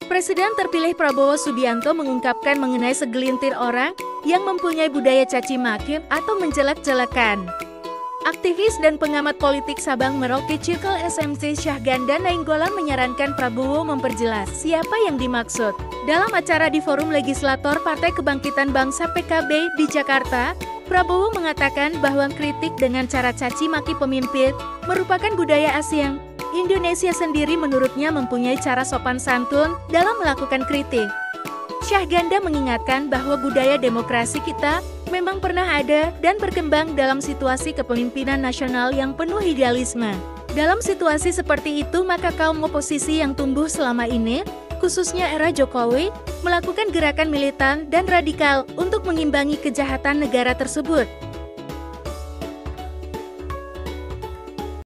Presiden terpilih Prabowo Subianto mengungkapkan mengenai segelintir orang yang mempunyai budaya caci maki atau menjelek-jelekan. Aktivis dan pengamat politik Sabang Merauke Circle SMC Syahganda Nainggolan menyarankan Prabowo memperjelas siapa yang dimaksud. Dalam acara di Forum Legislator Partai Kebangkitan Bangsa PKB di Jakarta, Prabowo mengatakan bahwa kritik dengan cara caci maki pemimpin merupakan budaya asing. Indonesia sendiri menurutnya mempunyai cara sopan santun dalam melakukan kritik. Syahganda mengingatkan bahwa budaya demokrasi kita memang pernah ada dan berkembang dalam situasi kepemimpinan nasional yang penuh idealisme. Dalam situasi seperti itu, maka kaum oposisi yang tumbuh selama ini, khususnya era Jokowi, melakukan gerakan militan dan radikal untuk mengimbangi kejahatan negara tersebut.